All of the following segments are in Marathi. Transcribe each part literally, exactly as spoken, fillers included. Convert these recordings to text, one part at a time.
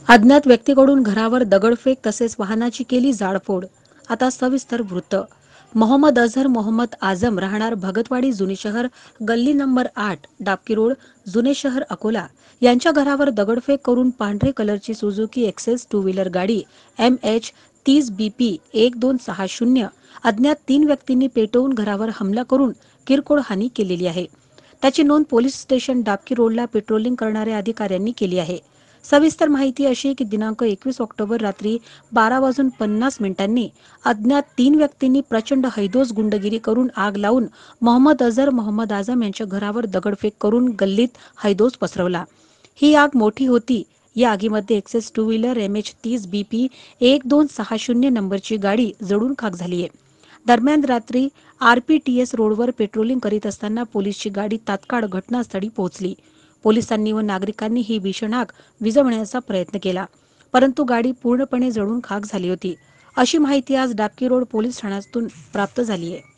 अज्ञात व्यक्तीकडून घरावर दगडफेक तसेच वाहनाची केली जाळपोळ. आता सविस्तर वृत्त. मोहम्मद अझहर मोहम्मद आझम राहणार भगतवाडी जुने शहर गल्ली नंबर आठ डाबकी रोड जुने शहर अकोला यांच्या घरावर दगडफेक करून पांढरे कलरची सुझुकी एक्सेस टू व्हीलर गाडी एम एच तीस बी पी एक दोन सहा शून्य अज्ञात तीन व्यक्तींनी पेटवून घरावर हमला करून किरकोळ हानी केलेली आहे. त्याची नोंद पोलीस स्टेशन डाबकी रोडला पेट्रोलिंग करणाऱ्या अधिकाऱ्यांनी केली आहे. सविस्तर माहिती अशी की दिनांक एकवीस ऑक्टोबर रात्री बारा वाजून पन्नास मिनिटांनी अज्ञात तीन व्यक्तींनी प्रचंड हैदोस गुंडगिरी करून आग लावून मोहम्मद अझहर मोहम्मद आझम यांच्या घरावर दगडफेक करून गल्लीत हैदोस पसरवला. ही आग मोठी होती. या आगीमध्ये Access two wheeler M H तीस बी पी एक दोन सहा शून्य नंबरची गाडी जळून खाक झाली आहे. दरम्यान रात्री आरपीटीएस रोडवर पेट्रोलिंग करीत असताना पोलीसची गाडी तात्काळ घटनास्थळी पोहोचली. पोलिसांनी व नागरिकांनी ही भीषण आग विझवण्याचा प्रयत्न केला, परंतु गाडी पूर्णपणे जळून खाक झाली होती. अशी माहिती आज डाबकी रोड पोलीस ठाण्यातून प्राप्त झाली आहे.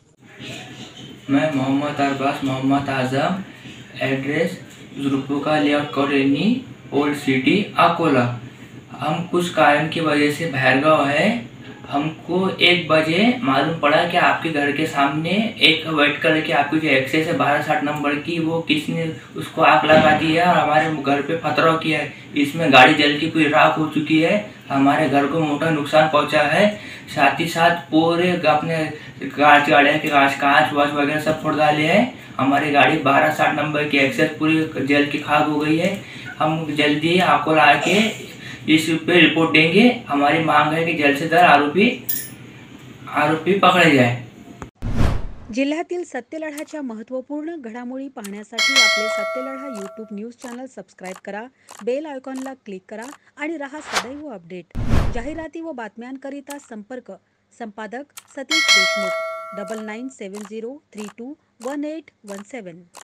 मैं मोहम्मद अरबाज मोहम्मद आजम, एड्रेस जुल्फुका layout colony old city Akola. हम कुछ कारण की वजह से भैरगांव है। हमको एक बजे मालूम पड़ा कि आपके घर के सामने एक वाइट कलर की आपकी जो एक्सेस है बारह साठ नंबर की, वो किसने उसको आग लगा दी है और हमारे घर पे पथराव किया है। इसमें गाड़ी जल की पूरी राख हो चुकी है। हमारे घर को मोटा नुकसान पहुंचा है। साथ ही साथ पूरे अपने कांच गाड़ियाँ के कांच कांच वाच वगैरह सब फोड़ डाले हैं। हमारी गाड़ी बारह साठ नंबर की एक्सेस पूरी जल की खाक हो गई है। हम जल्दी आपको आके इस पे रिपोर्ट देंगे। हमारी मांग है कि जल्द से जल्द आरोपी आरोपी पकडले जाए। जिल्ह्यातील सत्यलढाच्या महत्त्वपूर्ण घडामोडी पाहण्यासाठी आपले Satyaladha YouTube news channel subscribe करा, बेल आयकॉनला क्लिक करा आणि रहा सदैव अपडेट। जाहिराती व बातम्यांकरिता संपर्क संपादक Satish Deshmukh double nine seven zero three two one eight one सेवन।